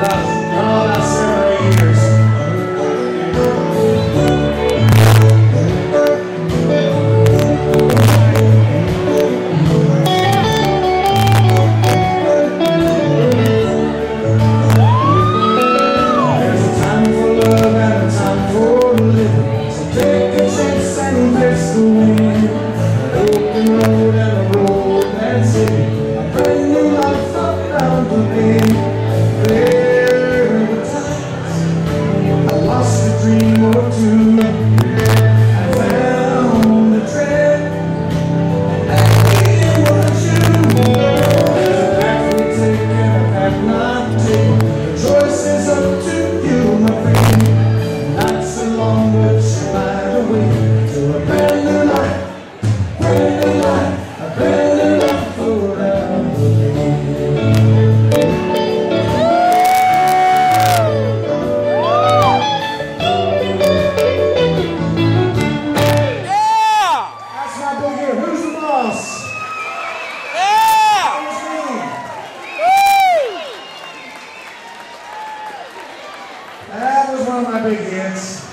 about 7 or 8 years. There's a time for love and a time for living. So take a chance and embrace the wind. An open road and a road that's it. A brand new life up down the lane. There were times I lost a dream or two. I found a tread, and that dream was you. There's a path we take and a path not taken. The choice is up to you, my friend. Not so long, but you might away to a brand new life, brand new life, a brand new life for down the lane. That's my big hit. Who's the boss? That was me. That was one of my big hits.